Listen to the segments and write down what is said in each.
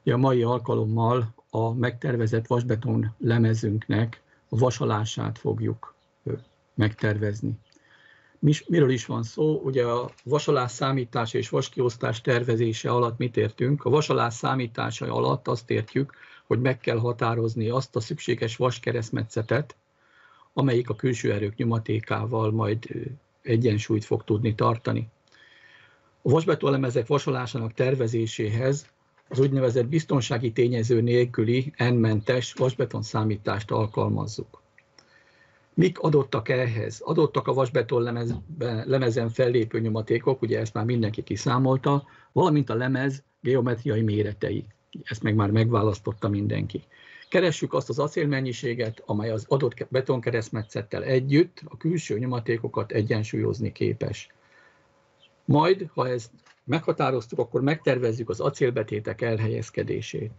A mai alkalommal a megtervezett vasbeton lemezünknek a vasalását fogjuk megtervezni. Miről is van szó? Ugye a vasalás számítása és vaskiosztás tervezése alatt mit értünk? A vasalás számítása alatt azt értjük, hogy meg kell határozni azt a szükséges vaskeresztmetszetet, amelyik a külső erők nyomatékával majd egyensúlyt fog tudni tartani. A vasbetonlemezek vasalásának tervezéséhez az úgynevezett biztonsági tényező nélküli N-mentes vasbeton számítást alkalmazzuk. Mik adottak ehhez? Adottak a vasbeton lemezen fellépő nyomatékok, ugye ezt már mindenki kiszámolta, valamint a lemez geometriai méretei. Ezt meg már megválasztotta mindenki. Keressük azt az acélmennyiséget, amely az adott betonkeresztmetszettel együtt a külső nyomatékokat egyensúlyozni képes. Majd, ha ezt meghatároztuk, akkor megtervezzük az acélbetétek elhelyezkedését.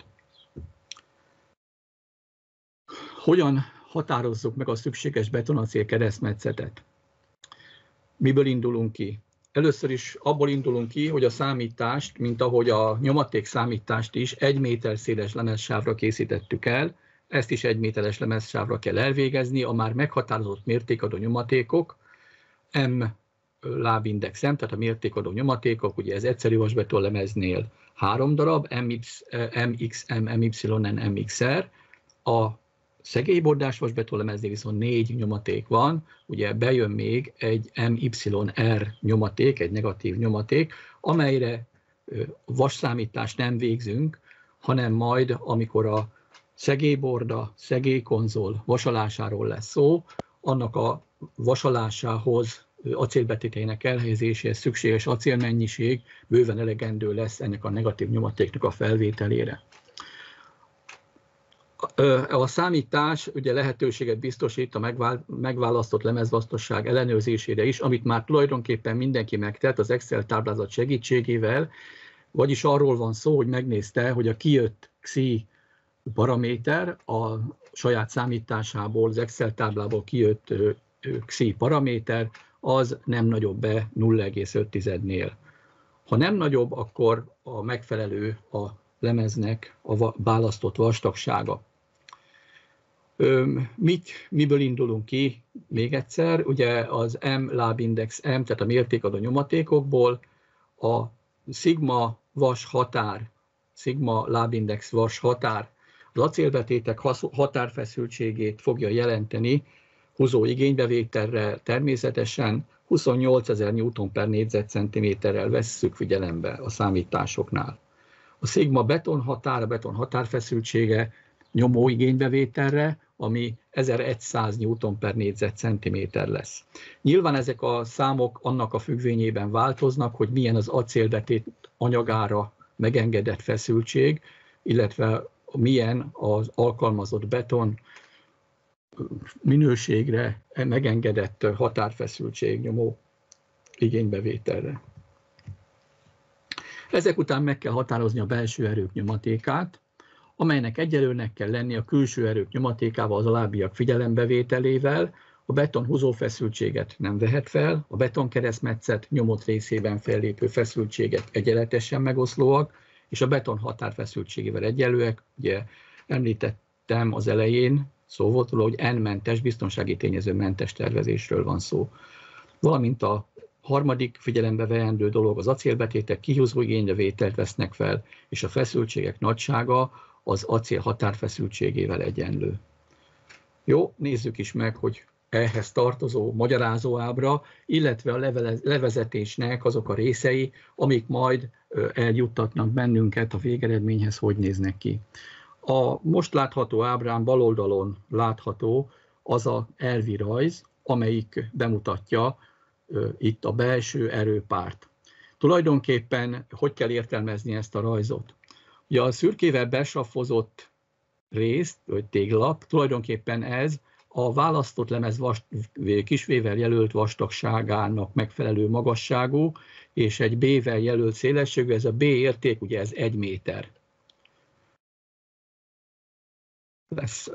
Hogyan határozzuk meg a szükséges betonacél keresztmetszetet? Miből indulunk ki? Először is abból indulunk ki, hogy a számítást, mint ahogy a nyomaték számítást is 1 méter széles lemezsávra készítettük el, ezt is 1 méteres lemezsávra kell elvégezni, a már meghatározott mértékadó nyomatékok, M lábindex M, tehát a mértékadó nyomatékok, ugye ez egyszerű vasbeton lemeznél 3 darab, MXM, MYN, MXR, a szegélybordás vasbeton lemeznél viszont 4 nyomaték van, ugye bejön még egy MYR nyomaték, egy negatív nyomaték, amelyre vasszámítást nem végzünk, hanem majd, amikor a szegélyborda, szegélykonzol vasalásáról lesz szó, annak a vasalásához, acélbetéteinek elhelyezéséhez szükséges acélmennyiség bőven elegendő lesz ennek a negatív nyomatéknak a felvételére. A számítás ugye lehetőséget biztosít a megválasztott lemezvasztosság ellenőrzésére is, amit már tulajdonképpen mindenki megtett az Excel táblázat segítségével, vagyis arról van szó, hogy megnézte, hogy a kijött XI paraméter a saját számításából, az Excel táblából kijött XI paraméter, az nem nagyobb-e 0,5-nél. Ha nem nagyobb, akkor a megfelelő a lemeznek a választott vastagsága. Miből indulunk ki? Még egyszer, ugye az M lábindex M, tehát a mértékadó nyomatékokból, a szigma vas határ, szigma lábindex vas határ, az acélbetétek határfeszültségét fogja jelenteni, húzó igénybevételre természetesen 28.000 Newton per négyzetcentiméterrel vesszük figyelembe a számításoknál. A szigma beton határ, a beton határfeszültsége nyomó igénybevételre, ami 1100 Newton per négyzetcentiméter lesz. Nyilván ezek a számok annak a függvényében változnak, hogy milyen az acélbetét anyagára megengedett feszültség, illetve milyen az alkalmazott beton minőségre megengedett határfeszültség nyomó igénybevételre. Ezek után meg kell határozni a belső erők nyomatékát, amelynek egyelőnek kell lenni a külső erők nyomatékával, az alábbiak figyelembevételével. A beton húzófeszültséget nem vehet fel, a betonkeresztmetszet nyomott részében fellépő feszültségek egyenletesen megoszlóak, és a beton határfeszültségével egyenlőek. Ugye említettem az elején, szó volt róla, hogy N-mentes, biztonsági tényező mentes tervezésről van szó. Valamint a harmadik figyelembe veendő dolog, az acélbetétek kihúzó igénybevételt vesznek fel, és a feszültségek nagysága az acél határfeszültségével egyenlő. Jó, nézzük is meg, hogy ehhez tartozó magyarázó ábra, illetve a levezetésnek azok a részei, amik majd eljuttatnak bennünket a végeredményhez, hogy néznek ki. A most látható ábrán bal oldalon látható az a elvi rajz, amelyik bemutatja itt a belső erőpárt. Tulajdonképpen hogy kell értelmezni ezt a rajzot? Ugye a szürkével besaffozott részt, vagy téglap, tulajdonképpen ez a választott lemez kisvével jelölt vastagságának megfelelő magasságú, és egy B-vel jelölt szélességű, ez a B érték, ugye ez 1 méter. Lesz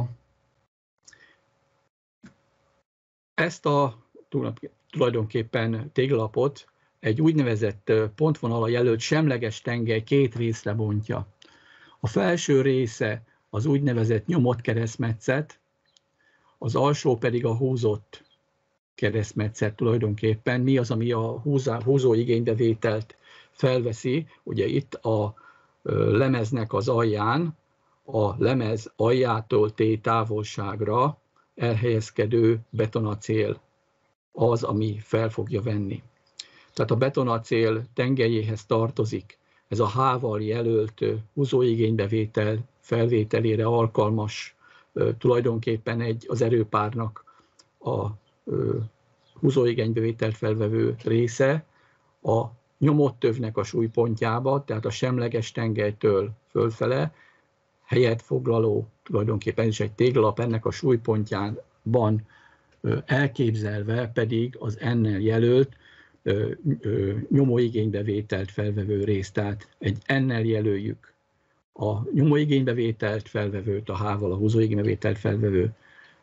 ezt a tulajdonképpen téglapot egy úgynevezett pontvonala jelölt semleges tengely 2 részre bontja. A felső része az úgynevezett nyomott keresztmetszet, az alsó pedig a húzott keresztmetszet tulajdonképpen. Mi az, ami a húzó igénybevételt felveszi? Ugye itt a lemeznek az alján, a lemez aljától T távolságra elhelyezkedő betonacél az, ami fel fogja venni. Tehát a betonacél tengelyéhez tartozik ez a H-val jelölt húzóigénybevétel felvételére alkalmas tulajdonképpen az erőpárnak a húzóigénybevételt felvevő része, a nyomott tövnek a súlypontjába, tehát a semleges tengelytől fölfele helyet foglaló, tulajdonképpen is egy téglalap, ennek a súlypontjában elképzelve pedig az N-nel jelölt nyomóigénybevételt felvevő részt. Tehát egy N-nel jelöljük a nyomóigénybevételt felvevőt, a H-val a húzóigénybevételt felvevő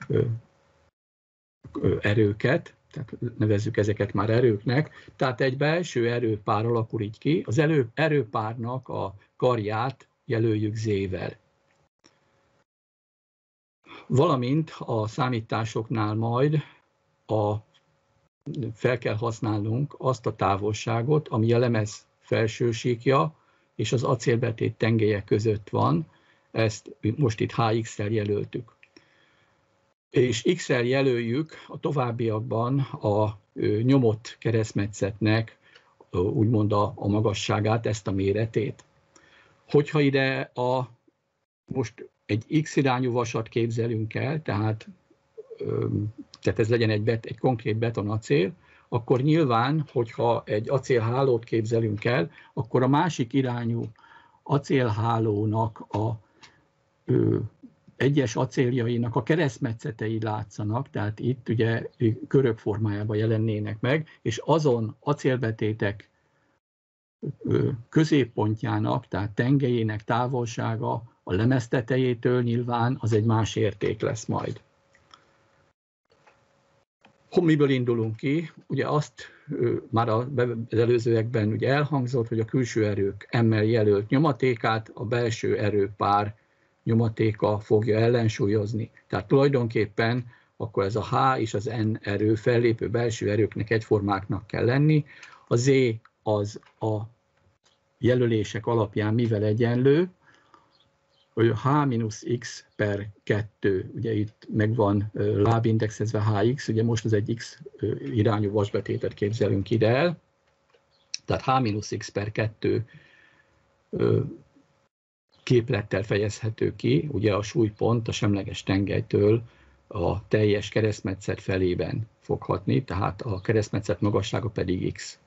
erőket, tehát nevezzük ezeket már erőknek, tehát egy belső erőpár alakul így ki, az erőpárnak a karját jelöljük Z-vel. Valamint a számításoknál majd fel kell használnunk azt a távolságot, ami a lemez felső síkja és az acélbetét tengelye között van, ezt most itt HX-el jelöltük. És X-el jelöljük a továbbiakban a nyomott keresztmetszetnek úgymond a magasságát, ezt a méretét. Hogyha ide most egy X irányú vasat képzelünk el, tehát ez legyen egy konkrét betonacél, akkor nyilván, hogyha egy acélhálót képzelünk el, akkor a másik irányú acélhálónak a egyes acéljainak a keresztmetszetei látszanak, tehát itt ugye körök formájában jelennének meg, és azon acélbetétek középpontjának, tehát tengelyének távolsága a lemez tetejétől nyilván az egy más érték lesz majd. Miből indulunk ki? Ugye azt már az előzőekben ugye elhangzott, hogy a külső erők M-mel jelölt nyomatékát a belső erőpár nyomatéka fogja ellensúlyozni. Tehát tulajdonképpen akkor ez a H és az N erő fellépő belső erőknek egyformáknak kell lenni. A Z az a jelölések alapján mivel egyenlő, hogy H-X per 2, ugye itt megvan lábindexezve HX, ugye most az egy X irányú vasbetétet képzelünk ide el, tehát H-X per 2 képlettel fejezhető ki, ugye a súlypont a semleges tengelytől a teljes keresztmetszet felében fog hatni, tehát a keresztmetszet magassága pedig X.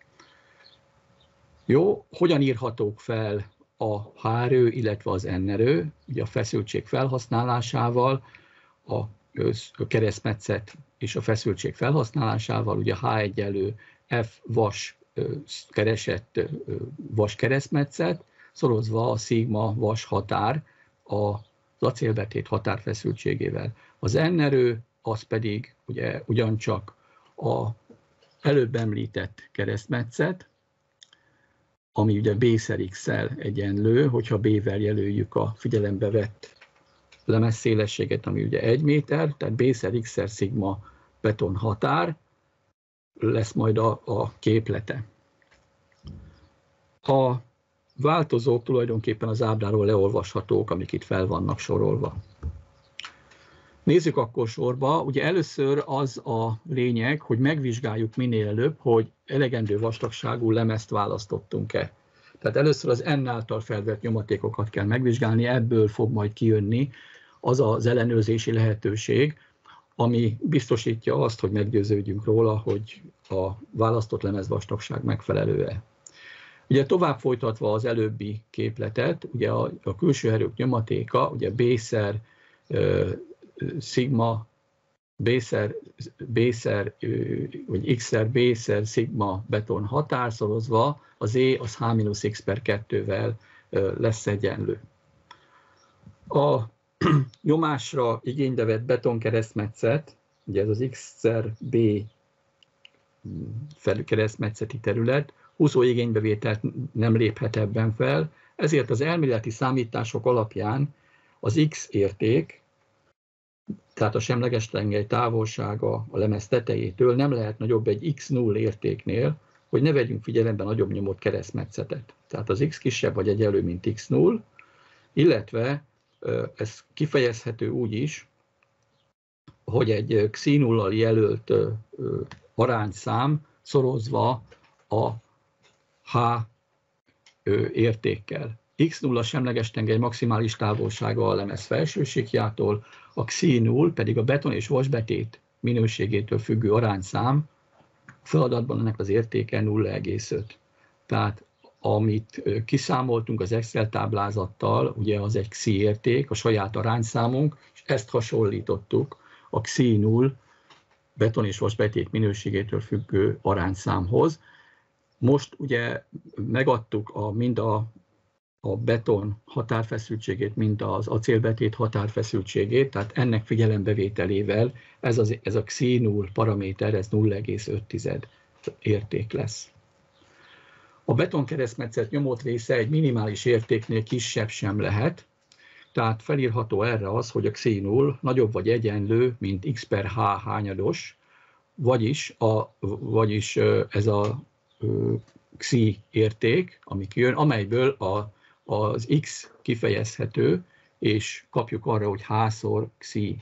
Jó, hogyan írhatók fel a H-erő, illetve az N-erő? Ugye a feszültség felhasználásával, a keresztmetszet és a feszültség felhasználásával, ugye H egyenlő F vas keresett vas keresztmetszet, szorozva a szigma vas határ az acélbetét határfeszültségével. Az N-erő az pedig ugye ugyancsak az előbb említett keresztmetszet, ami ugye B-szer X-szel egyenlő, hogyha B-vel jelöljük a figyelembe vett lemezszélességet, ami ugye 1 méter, tehát B-szer X-szer szigma beton határ lesz majd a képlete. A változók tulajdonképpen az ábráról leolvashatók, amik itt fel vannak sorolva. Nézzük akkor sorba. Ugye először az a lényeg, hogy megvizsgáljuk minél előbb, hogy elegendő vastagságú lemezt választottunk-e. Tehát először az N által felvett nyomatékokat kell megvizsgálni, ebből fog majd kijönni az az ellenőrzési lehetőség, ami biztosítja azt, hogy meggyőződjünk róla, hogy a választott lemezvastagság megfelelő-e. Ugye tovább folytatva az előbbi képletet, ugye a külső erők nyomatéka, ugye B-szer szigma, B-szer vagy X-szer B-szer szigma beton határszorozva, az E az H-X per 2-vel lesz egyenlő. A nyomásra igénybe vett betonkeresztmetszet, ugye ez az X-szer B keresztmetszeti terület, húzóigénybevételt nem léphet ebben fel, Ezért az elméleti számítások alapján az X érték, tehát a semleges tengely távolsága a lemez tetejétől nem lehet nagyobb egy X0 értéknél, hogy ne vegyünk figyelembe nagyobb nyomott keresztmetszetet. Tehát az X kisebb vagy egyenlő, mint X0, illetve ez kifejezhető úgy is, hogy egy Xi0-al jelölt arányszám szorozva a H értékkel. X0 a semleges tengely maximális távolsága a lemez felső síkjától, a Xi0 pedig a beton és vasbetét minőségétől függő arányszám, feladatban ennek az értéke 0,5. Tehát amit kiszámoltunk az Excel táblázattal, ugye az egy Xi érték, a saját arányszámunk, és ezt hasonlítottuk a Xi0 beton és vasbetét minőségétől függő arányszámhoz. Most ugye megadtuk mind a beton határfeszültségét, mind az acélbetét határfeszültségét, tehát ennek figyelembevételével ez a Xi0 paraméter, ez 0,5 érték lesz. A betonkeresztmetszet nyomott része egy minimális értéknél kisebb sem lehet, tehát felírható erre az, hogy a Xi0 nagyobb vagy egyenlő, mint x per h hányados, vagyis ez a Xi érték, ami kijön, amelyből az x kifejezhető, és kapjuk arra, hogy h-szor Xi.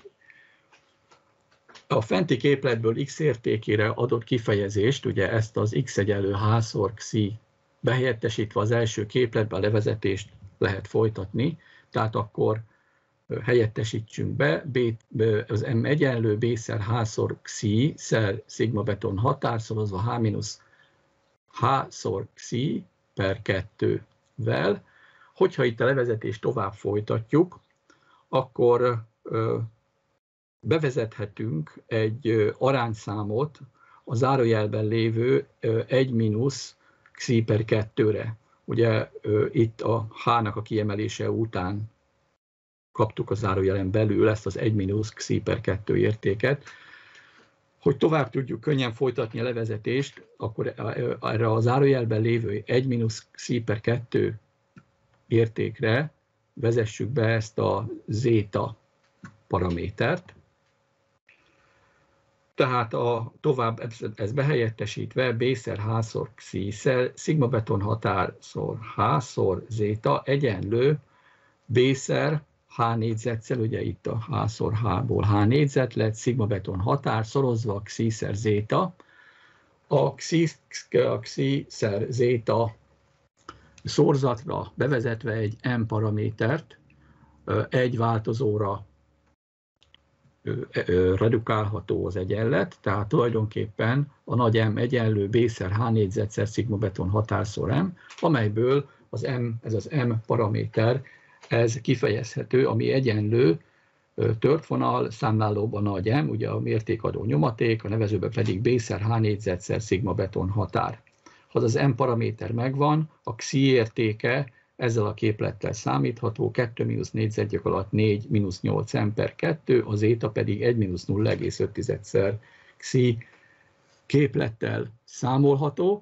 A fenti képletből x értékére adott kifejezést, ugye ezt az x egyenlő h-szor Xi behelyettesítve az első képletbe a levezetést lehet folytatni, tehát akkor helyettesítsünk be, az m egyenlő b-szer h-szor Xi szer szigma beton határszorozva h mínusz h-szor Xi per 2-vel. Hogyha itt a levezetést tovább folytatjuk, akkor bevezethetünk egy arányszámot a zárójelben lévő 1 mínusz Xi per 2-re. Ugye itt a h-nak a kiemelése után kaptuk a zárójelen belül ezt az 1 mínusz Xi per 2 értéket. Hogy tovább tudjuk könnyen folytatni a levezetést, akkor erre a zárójelben lévő 1 mínusz Xi per 2 értékre vezessük be ezt a zéta paramétert. Tehát tovább ez behelyettesítve b-szer h-szor Xi szer szigma beton határszor h-szor zéta egyenlő b-szer h négyzetszel, ugye itt a h-szor h-ból h négyzet lett, szigma beton határ szorozva a Xi szer zéta. A Xi szer zéta szorzatra bevezetve egy m paramétert, egy változóra redukálható az egyenlet, tehát tulajdonképpen a nagy M egyenlő b-szer h négyzetszer szigma beton határszor m, amelyből ez az m paraméter, ez kifejezhető, ami egyenlő tört vonal számlálóban nagy M, ugye a mértékadó nyomaték, a nevezőben pedig b-szer h négyzetszer szigma beton határ. Ha az M paraméter megvan, a Xi értéke ezzel a képlettel számítható, 2 mínusz négyzetgyök alatt 4 mínusz 8 M per 2, az zéta pedig 1 mínusz 0,5-szer Xi képlettel számolható.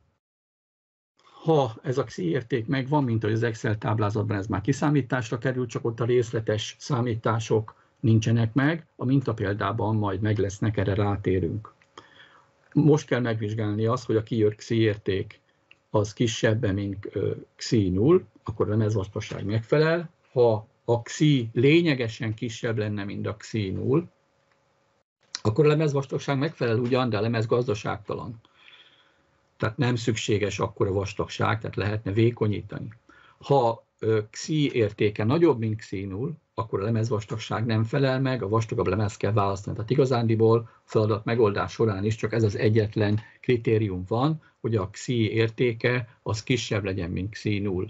Ha ez a Xi érték megvan, mint ahogy az Excel táblázatban ez már kiszámításra kerül, csak ott a részletes számítások nincsenek meg, a mintapéldában majd meg lesznek, erre rátérünk. Most kell megvizsgálni azt, hogy a kijött Xi érték az kisebb, mint Xi0, akkor a lemezvastagság megfelel. Ha a Xi lényegesen kisebb lenne, mint a Xi0, akkor a lemezvastagság megfelel ugyan, de a lemez gazdaságtalan. Tehát nem szükséges akkora vastagság, tehát lehetne vékonyítani. Ha Xi értéke nagyobb, mint Xi0, akkor a lemezvastagság nem felel meg, a vastagabb lemez kell választani. Tehát igazándiból feladat megoldás során is csak ez az egyetlen kritérium van, hogy a Xi értéke az kisebb legyen, mint Xi0.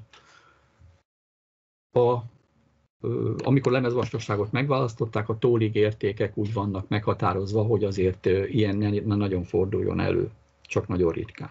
Amikor lemezvastagságot megválasztották, a tólig értékek úgy vannak meghatározva, hogy azért ilyen ne nagyon forduljon elő, csak nagyon ritkán.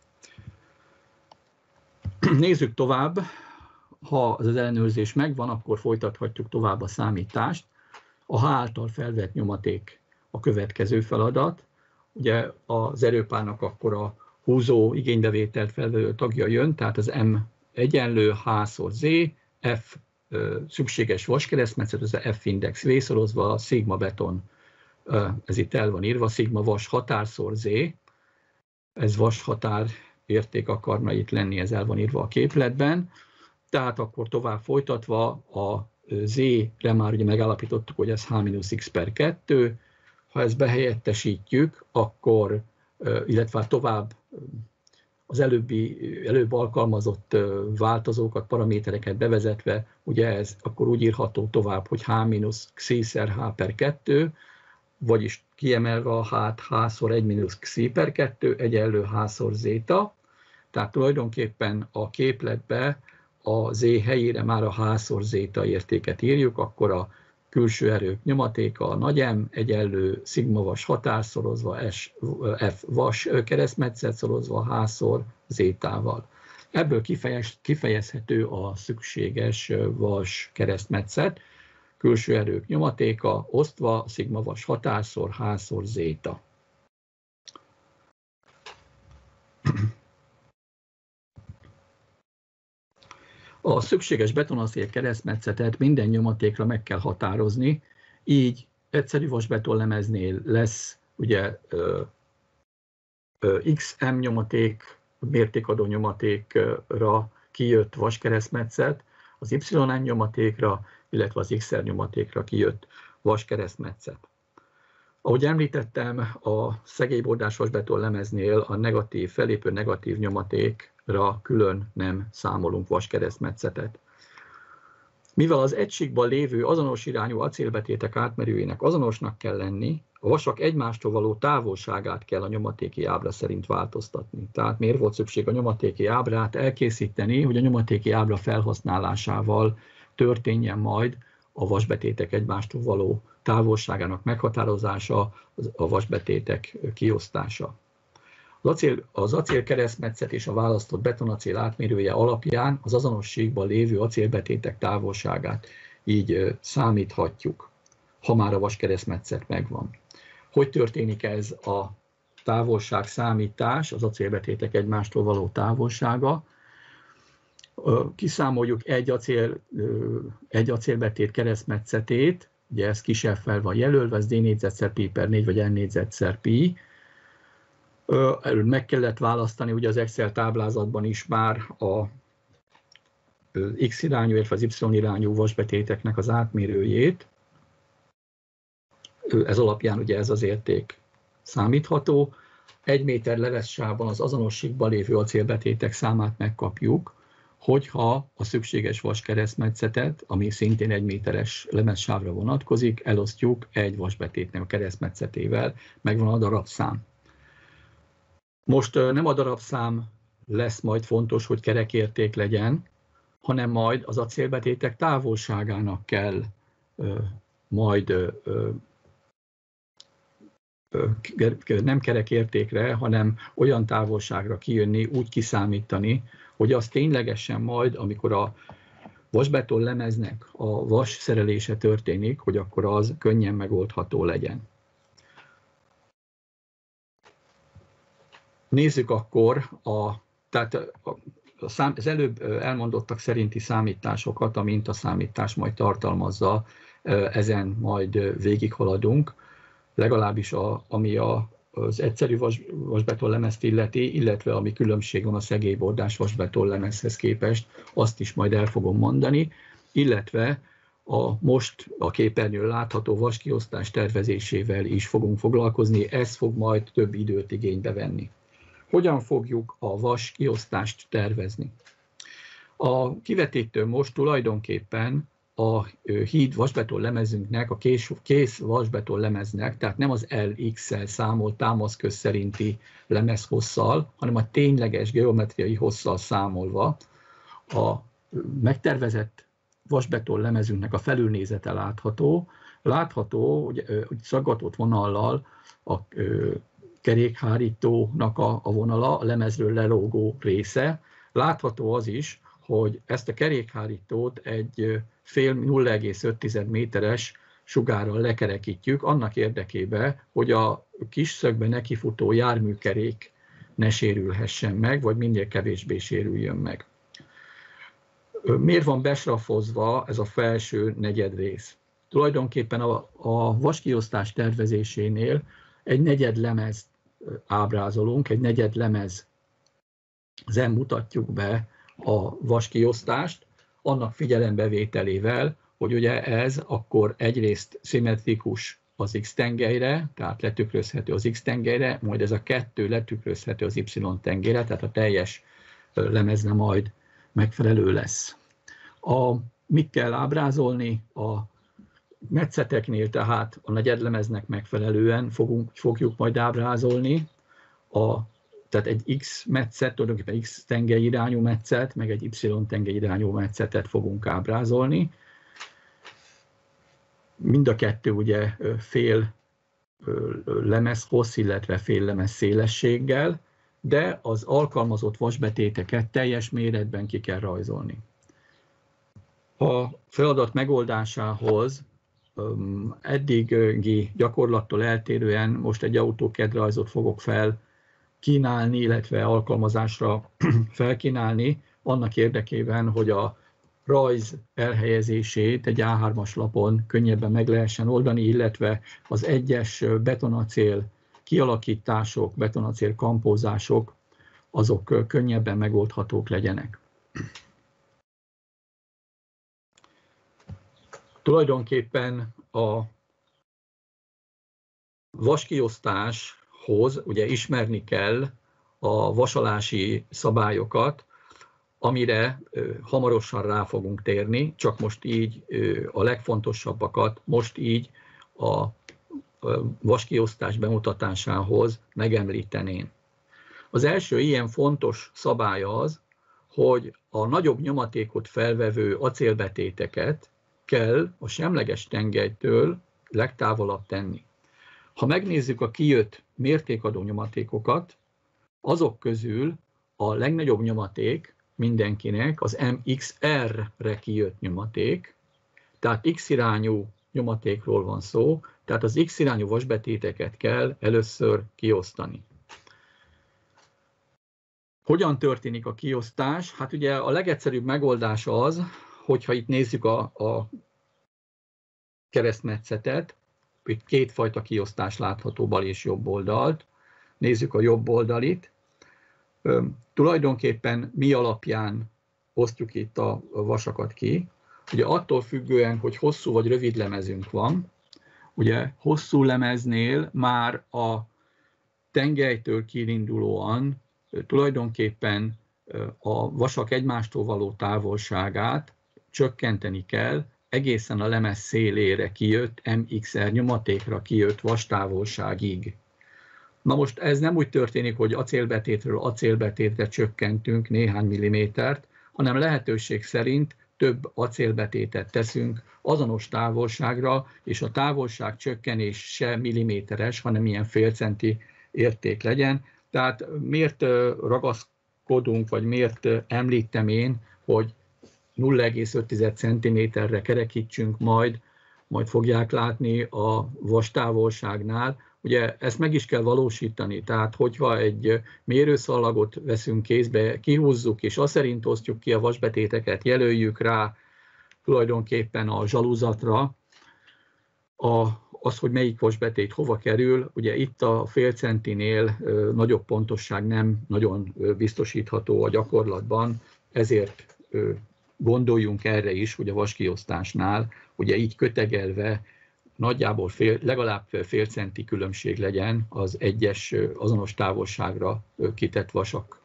Nézzük tovább. Ha az ellenőrzés megvan, akkor folytathatjuk tovább a számítást. A H által felvett nyomaték a következő feladat. Ugye az erőpárnak akkor a húzó igénybevételt felvevő tagja jön, tehát az M egyenlő H-Z, F szükséges vaskeresztmetszet, ez F index V-szorozva, szigma beton, ez itt el van írva, szigma vas határszor Z, ez vas határ érték akarna itt lenni, ez el van írva a képletben. Tehát akkor tovább folytatva a Z-re már ugye megállapítottuk, hogy ez H-X/2. Ha ezt behelyettesítjük, akkor, illetve tovább az előbb alkalmazott változókat, paramétereket bevezetve, ugye ez akkor úgy írható tovább, hogy H-Xi/H/2, vagyis kiemelve a H-t, H/1-Xi/2 egyenlő H/zeta. Tehát tulajdonképpen a képletbe a Z helyére már a H/zeta értéket írjuk, akkor a külső erők nyomatéka a nagy M egyenlő szigma vas határszorozva F vas keresztmetszet szorozva H/zétával. Ebből kifejezhető a szükséges vas keresztmetszet, külső erők nyomatéka osztva szigma vas határszor H/zéta. A szükséges betonacél keresztmetszetet minden nyomatékra meg kell határozni, így egyszerű vasbetonlemeznél lesz ugye XM nyomaték, mértékadó nyomatékra kijött vaskeresztmetszet, az YN nyomatékra, illetve az XR nyomatékra kijött vaskeresztmetszet. Ahogy említettem, a szegélybordás vasbetonlemeznél a negatív, felépő negatív nyomatékra külön nem számolunk vaskeresztmetszetet. Mivel az egységben lévő azonos irányú acélbetétek átmerőjének azonosnak kell lenni, a vasak egymástól való távolságát kell a nyomatéki ábra szerint változtatni. Tehát miért volt szükség a nyomatéki ábrát elkészíteni, hogy a nyomatéki ábra felhasználásával történjen majd a vasbetétek egymástól való távolságának meghatározása, a vasbetétek kiosztása. Az acél keresztmetszet és a választott betonacél átmérője alapján az azonosségban lévő acélbetétek távolságát így számíthatjuk, ha már a vaskeresztmetszet megvan. Hogy történik ez a távolság számítás, az acélbetétek egymástól való távolsága? Kiszámoljuk egy acélbetét keresztmetszetét, ugye ez kis F-fel van jelölve, ez D négyzetszer/pi/4 vagy N négyzetszer/pi. Erről meg kellett választani ugye az Excel táblázatban is már a X irányú, illetve az Y irányú vasbetéteknek az átmérőjét. Ez alapján ugye ez az érték számítható. 1 méter levessában az azonosségban lévő acélbetétek számát megkapjuk, hogyha a szükséges vaskeresztmetszetet, ami szintén 1 méteres lemezsávra vonatkozik, elosztjuk egy vasbetétnek a keresztmetszetével, megvan a darabszám. Most nem a darabszám lesz majd fontos, hogy kerekérték legyen, hanem majd az acélbetétek távolságának kell majd nem kerekértékre, hanem olyan távolságra kijönni, úgy kiszámítani, hogy az ténylegesen majd, amikor a vasbeton lemeznek a vas szerelése történik, hogy akkor az könnyen megoldható legyen. Nézzük akkor az előbb elmondottak szerinti számításokat, a mintaszámítás majd tartalmazza, ezen majd végighaladunk, legalábbis ami az egyszerű vasbetonlemezt illeti, illetve ami különbség van a szegélybordás vasbetonlemezhez képest, azt is majd el fogom mondani, illetve most a képernyőn látható vaskiosztás tervezésével is fogunk foglalkozni, ez fog majd több időt igénybe venni. Hogyan fogjuk a vaskiosztást tervezni? A kivetítő most tulajdonképpen a híd vasbetonlemezünknek, a kész vasbetonlemeznek, tehát nem az LX-szel számolt támaszköz szerinti lemezhosszal, hanem a tényleges geometriai hosszal számolva a megtervezett vasbetonlemezünknek a felülnézete látható. Látható, hogy szaggatott vonallal a kerékhárítónak a vonala, a lemezről lelógó része. Látható az is, hogy ezt a kerékhárítót egy 0,5 méteres sugárral lekerekítjük, annak érdekében, hogy a kis szögbe nekifutó járműkerék ne sérülhessen meg, vagy minél kevésbé sérüljön meg. Miért van besrafozva ez a felső negyedrész? Tulajdonképpen a vaskiosztás tervezésénél egy negyedlemezt ábrázolunk, egy negyedlemezen mutatjuk be a vaskiosztást, annak figyelembevételével, hogy ugye ez akkor egyrészt szimmetrikus az X-tengelyre, tehát letükrözhető az X-tengelyre, majd ez a kettő letükrözhető az Y-tengelyre, tehát a teljes lemezre majd megfelelő lesz. Mit kell ábrázolni? A metszeteknél tehát a negyedlemeznek megfelelően fogjuk majd ábrázolni, tehát egy X metszet, tulajdonképpen X tengely irányú metszet, meg egy Y tengely irányú metszetet fogunk ábrázolni. Mind a kettő ugye fél lemez hossz, illetve fél lemez szélességgel, de az alkalmazott vasbetéteket teljes méretben ki kell rajzolni. A feladat megoldásához eddigi gyakorlattól eltérően most egy AutoCAD rajzot fogok felkínálni, illetve alkalmazásra felkínálni, annak érdekében, hogy a rajz elhelyezését egy A3-as lapon könnyebben meg lehessen oldani, illetve az egyes betonacél kialakítások, betonacél kampózások, azok könnyebben megoldhatók legyenek. Tulajdonképpen a vaskiosztáshoz ugye ismerni kell a vasalási szabályokat, amire hamarosan rá fogunk térni, csak most így a legfontosabbakat most így a vaskiosztás bemutatásához megemlíteném. Az első ilyen fontos szabály az, hogy a nagyobb nyomatékot felvevő acélbetéteket kell a semleges tengelytől legtávolabb tenni. Ha megnézzük a kijött mértékadó nyomatékokat, azok közül a legnagyobb nyomaték mindenkinek az MXR-re kijött nyomaték, tehát X-irányú nyomatékról van szó, tehát az X-irányú vasbetéteket kell először kiosztani. Hogyan történik a kiosztás? Hát ugye a legegyszerűbb megoldás az, hogyha itt nézzük a keresztmetszetet, itt kétfajta kiosztás látható bal és jobb oldalt. Nézzük a jobb oldalit. Tulajdonképpen mi alapján osztjuk itt a vasakat ki? Ugye attól függően, hogy hosszú vagy rövid lemezünk van, ugye hosszú lemeznél már a tengelytől kiindulóan tulajdonképpen a vasak egymástól való távolságát csökkenteni kell, egészen a lemez szélére kijött MXR nyomatékra kijött vastávolságig. Na most ez nem úgy történik, hogy acélbetétről acélbetétre csökkentünk néhány millimétert, hanem lehetőség szerint több acélbetétet teszünk azonos távolságra, és a távolság csökkenés se milliméteres, hanem ilyen fél centi érték legyen. Tehát miért ragaszkodunk, vagy miért említem én, hogy 0,5 cm-re kerekítsünk majd fogják látni a vastávolságnál. Ugye ezt meg is kell valósítani, tehát hogyha egy mérőszallagot veszünk kézbe, kihúzzuk, és azt szerint osztjuk ki a vasbetéteket, jelöljük rá tulajdonképpen a zsaluzatra, az, hogy melyik vasbetét hova kerül, ugye itt a fél centinél nagyobb pontosság nem nagyon biztosítható a gyakorlatban, ezért gondoljunk erre is, hogy a vaskiosztásnál, ugye így kötegelve nagyjából legalább fél centi különbség legyen az egyes azonos távolságra kitett vasak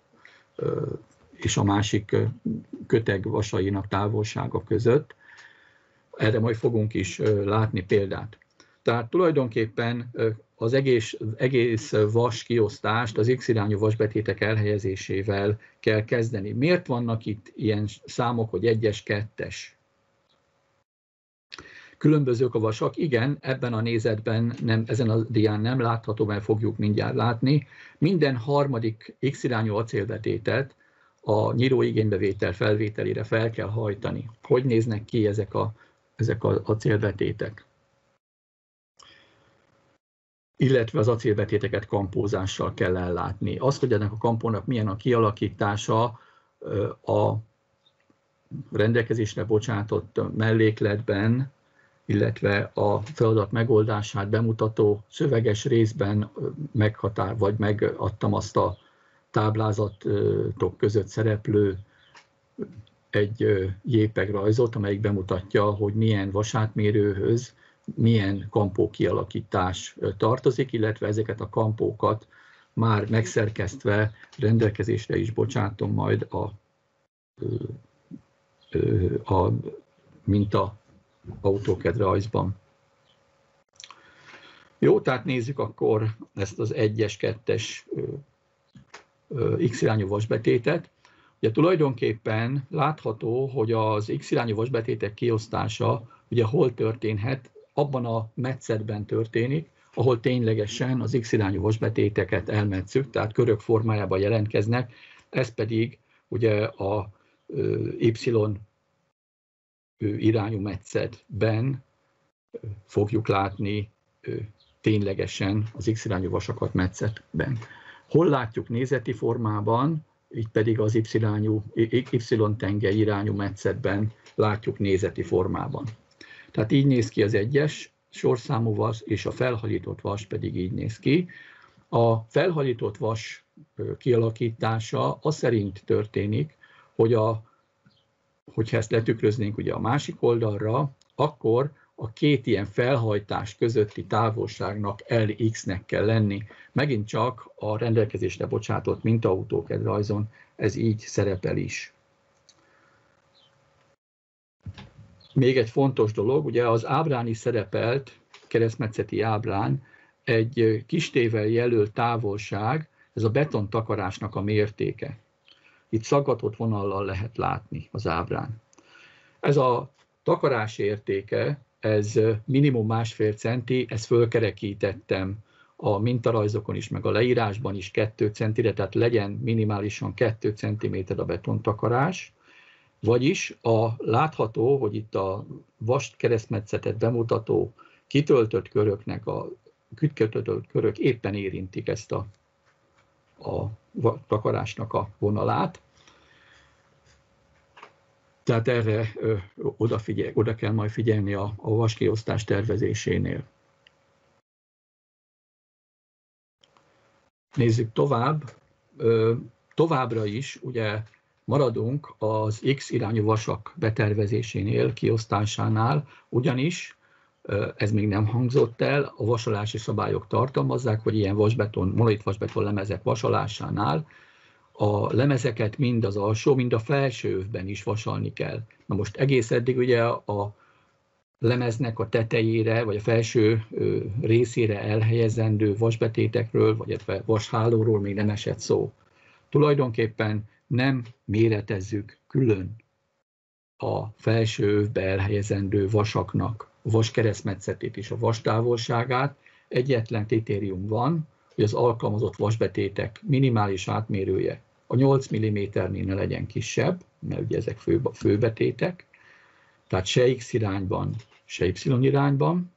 és a másik köteg vasainak távolsága között. Erre majd fogunk is látni példát. Tehát tulajdonképpen az egész vaskiosztást az X-irányú vasbetétek elhelyezésével kell kezdeni. Miért vannak itt ilyen számok, hogy 1-es, 2-es? Különbözők a vasak? Igen, ebben a nézetben, ezen a dián nem látható, mert fogjuk mindjárt látni. Minden harmadik X-irányú acélbetétet a nyíróigénybevétel felvételére fel kell hajtani. Hogy néznek ki ezek az acélbetétek? Illetve az acélbetéteket kampózással kell ellátni. Az, hogy ennek a kampónak milyen a kialakítása, a rendelkezésre bocsátott mellékletben, illetve a feladat megoldását bemutató szöveges részben megadtam azt a táblázatok között szereplő egy JPEG rajzot, amelyik bemutatja, hogy milyen vasátmérőhöz milyen kampó kialakítás tartozik, illetve ezeket a kampókat már megszerkesztve rendelkezésre is bocsátom majd a minta AutoCAD rajzban. Jó, tehát nézzük akkor ezt az 1-es, 2-es X-irányú vasbetétet. Ugye tulajdonképpen látható, hogy az X-irányú vasbetétek kiosztása ugye hol történhet, abban a metszetben történik, ahol ténylegesen az X-irányú vasbetéteket elmetszük, tehát körök formájában jelentkeznek, ez pedig ugye a Y irányú metszetben fogjuk látni ténylegesen az X-irányú vasakat metszetben. Hol látjuk nézeti formában, így pedig az Y-tengely irányú metszetben látjuk nézeti formában. Tehát így néz ki az 1-es sorszámú vas, és a felhajlított vas pedig így néz ki. A felhajlított vas kialakítása az szerint történik, hogy hogyha ezt letükröznénk ugye a másik oldalra, akkor a két ilyen felhajtás közötti távolságnak LX-nek kell lenni. Megint csak a rendelkezésre bocsátott minta AutoCAD rajzon ez így szerepel is. Még egy fontos dolog, ugye az ábrán is szerepelt, keresztmetszeti ábrán, egy kistével jelölt távolság, ez a betontakarásnak a mértéke. Itt szaggatott vonallal lehet látni az ábrán. Ez a takarás értéke, ez minimum 1,5 centi, ezt fölkerekítettem a mintarajzokon is, meg a leírásban is 2 centire, tehát legyen minimálisan 2 cm a betontakarás. Vagyis látható, hogy itt a vas keresztmetszetet bemutató kitöltött köröknek a kitöltött körök éppen érintik ezt a takarásnak a vonalát. Tehát erre oda kell majd figyelni a vaskiosztás tervezésénél. Nézzük tovább. Továbbra is ugye maradunk az X irányú vasak betervezésénél, kiosztásánál, ugyanis ez még nem hangzott el, a vasolási szabályok tartalmazzák, hogy ilyen monolit vasbeton lemezek vasolásánál a lemezeket mind az alsó, mind a felső övben is vasalni kell. Na most egész eddig ugye a lemeznek a tetejére, vagy a felső részére elhelyezendő vasbetétekről, vagy vashálóról még nem esett szó. Tulajdonképpen nem méretezzük külön a felső övbe elhelyezendő vasaknak a vas keresztmetszetét és a vas távolságát. Egyetlen kritérium van, hogy az alkalmazott vasbetétek minimális átmérője a 8 mm-nél ne legyen kisebb, mert ugye ezek főbetétek, tehát se X irányban, se Y irányban.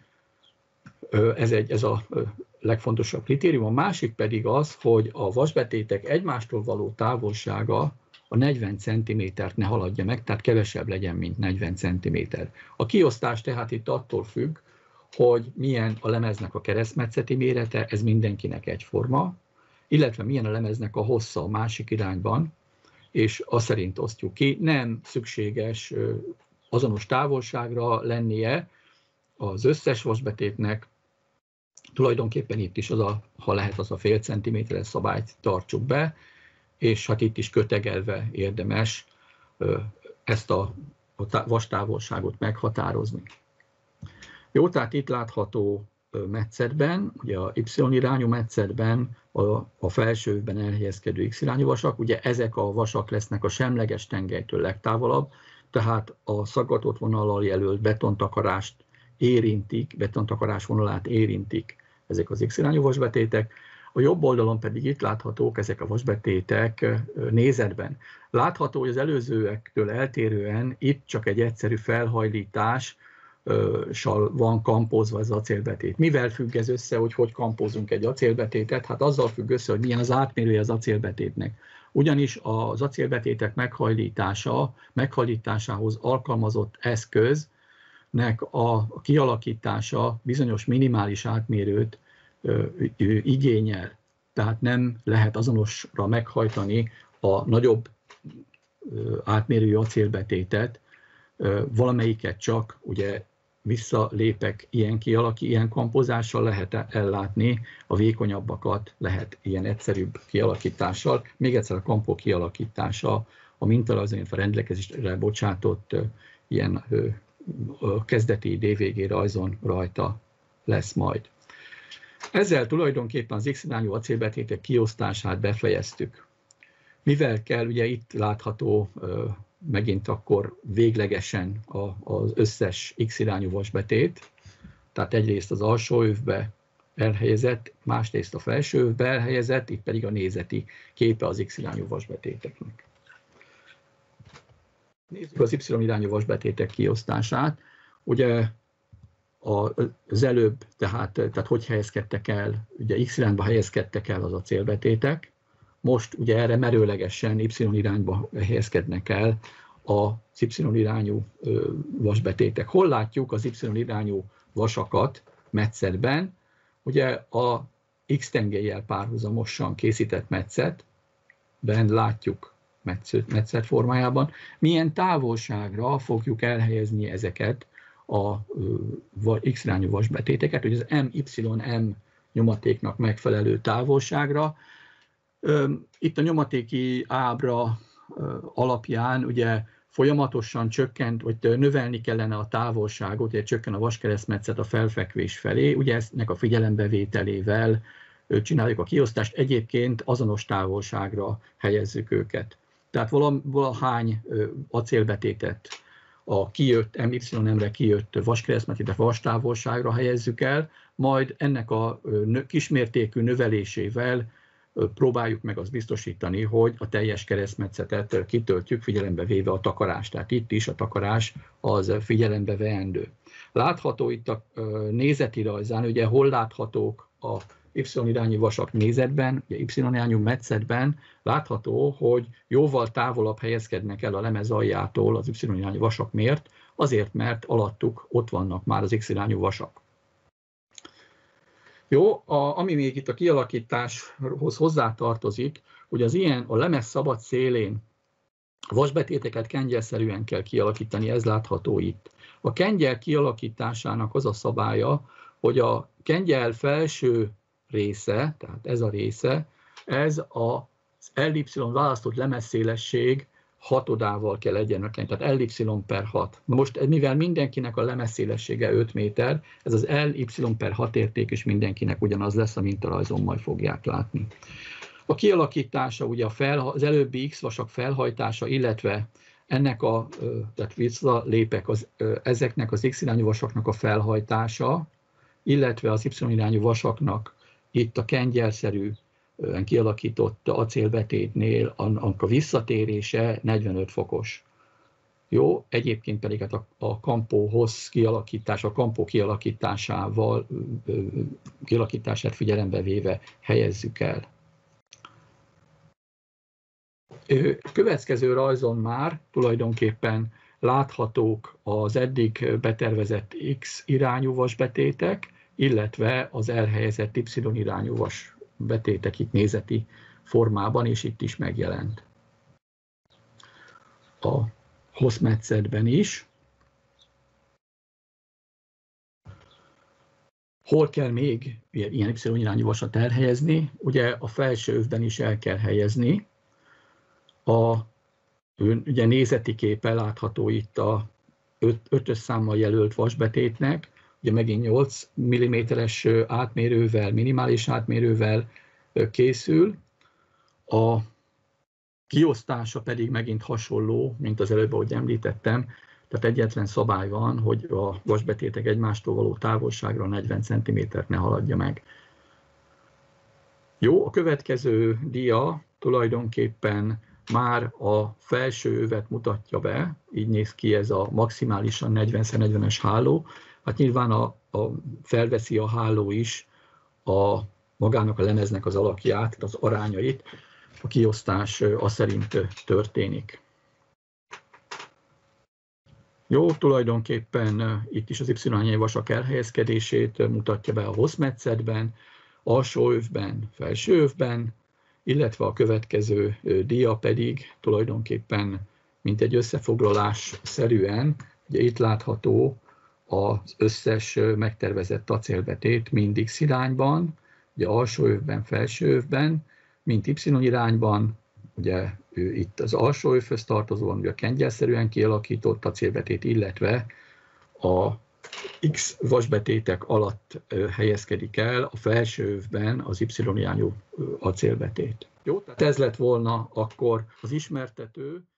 Ez a legfontosabb kritérium. A másik pedig az, hogy a vasbetétek egymástól való távolsága a 40 cm-t ne haladja meg, tehát kevesebb legyen, mint 40 cm. A kiosztás tehát itt attól függ, hogy milyen a lemeznek a keresztmetszeti mérete, ez mindenkinek egyforma, illetve milyen a lemeznek a hossza a másik irányban, és azt szerint osztjuk ki. Nem szükséges azonos távolságra lennie az összes vasbetétnek, tulajdonképpen itt is ha lehet, az a fél centiméteres szabályt tartsuk be, és hát itt is kötegelve érdemes ezt a vastávolságot meghatározni. Jó, tehát itt látható metszetben, ugye a Y irányú metszetben a felsőben elhelyezkedő X irányú vasak, ugye ezek a vasak lesznek a semleges tengelytől legtávolabb, tehát a szaggatott vonallal jelölt betontakarást érintik, betontakarás vonalát érintik ezek az X irányú vasbetétek. A jobb oldalon pedig itt láthatók ezek a vasbetétek nézetben. Látható, hogy az előzőektől eltérően itt csak egy egyszerű felhajlítással van kampózva az acélbetét. Mivel függ ez össze, hogy kampózunk egy acélbetétet? Hát azzal függ össze, hogy milyen az átmérője az acélbetétnek. Ugyanis az acélbetétek meghajlításához alkalmazott eszköznek a kialakítása bizonyos minimális átmérőt igényel. Tehát nem lehet azonosra meghajtani a nagyobb átmérőjű acélbetétet, valamelyiket csak ugye visszalépek ilyen kompozással lehet ellátni, a vékonyabbakat lehet ilyen egyszerűbb kialakítással. Még egyszer a kampó kialakítása a mintarajzon, a rendelkezésre bocsátott ilyen kezdeti DVG rajzon rajta lesz majd. Ezzel tulajdonképpen az X-irányú acélbetétek kiosztását befejeztük. Mivel kell, ugye itt látható megint akkor véglegesen az összes X-irányú vasbetét, tehát egyrészt az alsó övbe elhelyezett, másrészt a felső övbe elhelyezett, itt pedig a nézeti képe az X-irányú vasbetéteknek. Nézzük az Y-irányú vasbetétek kiosztását. Ugye az előbb, tehát hogy helyezkedtek el, ugye X irányba helyezkedtek el az acélbetétek, most ugye erre merőlegesen Y irányba helyezkednek el az Y irányú vasbetétek. Hol látjuk az Y irányú vasakat metszetben? Ugye a X tengelyjel párhuzamosan készített metszetben látjuk metszet formájában. Milyen távolságra fogjuk elhelyezni ezeket a X irányú vasbetéteket, hogy az MYM nyomatéknak megfelelő távolságra. Itt a nyomatéki ábra alapján ugye folyamatosan csökkent, vagy növelni kellene a távolságot, ugye csökken a vaskeresztmetszet a felfekvés felé, ugye ennek a figyelembevételével csináljuk a kiosztást, egyébként azonos távolságra helyezzük őket. Tehát valahány acélbetétet a kijött, MYM-re kijött vaskeresztmetszet vastávolságra helyezzük el, majd ennek a kismértékű növelésével próbáljuk meg azt biztosítani, hogy a teljes keresztmetszetet kitöltjük, figyelembe véve a takarást. Tehát itt is a takarás az figyelembe veendő. Látható itt a nézeti rajzán, ugye hol láthatók a Y-irányú vasak nézetben, ugye Y-irányú metszetben látható, hogy jóval távolabb helyezkednek el a lemez aljától az Y-irányú vasak. Miért? Azért, mert alattuk ott vannak már az X-irányú vasak. Jó, ami még itt a kialakításhoz hozzátartozik, hogy az ilyen a lemez szabad szélén a vasbetéteket kengyelszerűen kell kialakítani, ez látható itt. A kengyel kialakításának az a szabálya, hogy a kengyel felső része, tehát ez a része, ez az LY választott lemezszélesség hatodával kell egyenlően, tehát LY/6. Most mivel mindenkinek a lemezszélessége 5 méter, ez az LY/6 érték is mindenkinek ugyanaz lesz, a mintarajzon majd fogják látni. A kialakítása, ugye az előbbi X-vasak felhajtása, illetve ennek tehát visszalépek ezeknek az X-irányú vasaknak a felhajtása, illetve az Y-irányú vasaknak itt a kengyelszerű kialakított acélbetétnél a visszatérése 45 fokos. Jó, egyébként pedig hát a kampóhoz kialakítás, a kampó kialakítását figyelembe véve helyezzük el. Következő rajzon már tulajdonképpen láthatók az eddig betervezett X irányú vasbetétek, illetve az elhelyezett Y irányú vasbetétek itt nézeti formában, és itt is megjelent. A hosszmetszetben is. Hol kell még ilyen Y irányú vasat elhelyezni? Ugye a felső övben is el kell helyezni. Ugye nézeti képe látható itt a 5-ös számmal jelölt vasbetétnek, ugye megint 8 mm-es átmérővel, minimális átmérővel készül. A kiosztása pedig megint hasonló, mint az előbb, ahogy említettem, tehát egyetlen szabály van, hogy a vasbetétek egymástól való távolságra 40 cm-t ne haladja meg. Jó, a következő dia tulajdonképpen már a felső övet mutatja be, így néz ki ez a maximálisan 40x40-es háló. Hát nyilván felveszi a háló is magának a lemeznek az alakját, az arányait. a kiosztás aszerint történik. Jó, tulajdonképpen itt is az y-irányú vasak elhelyezkedését mutatja be a hosszmetszetben, alsó övben, felső övben, illetve a következő dia pedig tulajdonképpen mint egy összefoglalás szerűen, ugye itt látható az összes megtervezett acélbetét mind X irányban, ugye alsó övben, felső övben, mint Y irányban, ugye itt az alsó övhöz tartozóan ugye a kengyelszerűen kialakított acélbetét, illetve a X vasbetétek alatt helyezkedik el a felső övben az Y irányú acélbetét. Jó, tehát ez lett volna akkor az ismertető.